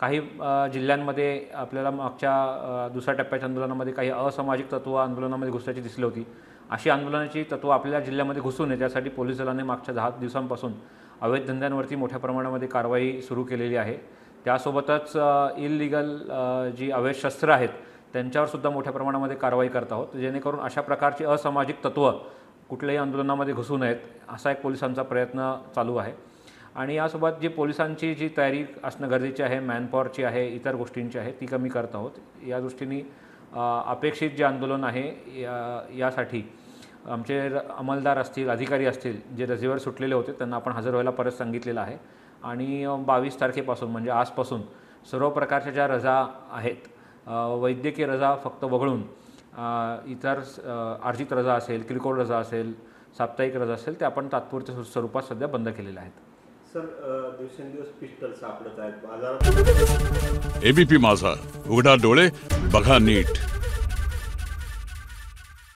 काही जिल्ह्यांमध्ये आपल्याला मागच्या दुसऱ्या टप्प्याच्या आंदोलनामध्ये काही असामाजिक तत्त्व आंदोलनामध्ये घुसल्याची दिसली होती। अशी आंदोलनाची तत्त्व आपल्या जिल्ह्यामध्ये घुसू नये त्यासाठी पोलीस दलाने मागच्या 10 दिवसांपासून अवैध धंद्यांवरती मोठ्या प्रमाणामध्ये कारवाई सुरू केलेली आहे। त्यासोबतच इल्लीगल जी अवैध शस्त्र आहेत त्यांच्यावर सुद्धा मोठ्या प्रमाणामध्ये कारवाई करत आहोत, जेणेकरून अशा प्रकारची असामाजिक तत्त्व कुठल्याही आंदोलनामध्ये घुसू नयेत असा एक पोलिसांचा प्रयत्न चालू आहे। आणि यासोबत जी पोलिसांची जी तयारी असणं गरजेची आहे, मॅनपॉवरची आहे, इतर गोष्टींची आहे, ती कमी करत आहोत। या दृष्टीने अपेक्षित जे आंदोलन आहे यासाठी आमचे अंमलदार असतील, अधिकारी असतील, जे रजेवर सुटलेले होते त्यांना आपण हजर व्हायला परत सांगितलेलं आहे। आणि 22 तारखेपासून म्हणजे आजपासून सर्व प्रकारच्या ज्या रजा आहेत, वैद्यकीय रजा फक्त वगळून इतर अर्जित रजा असेल, किरकोळ रजा असेल, साप्ताहिक रजा असेल, ते आपण तात्पुरत्या स्वरूपात सध्या बंद केलेल्या आहेत। सर, दिवसेंदिवस पिस्टल सापडत आहेत बाजारात। एबीपी माझा, उघडा डोळे बघा नीट।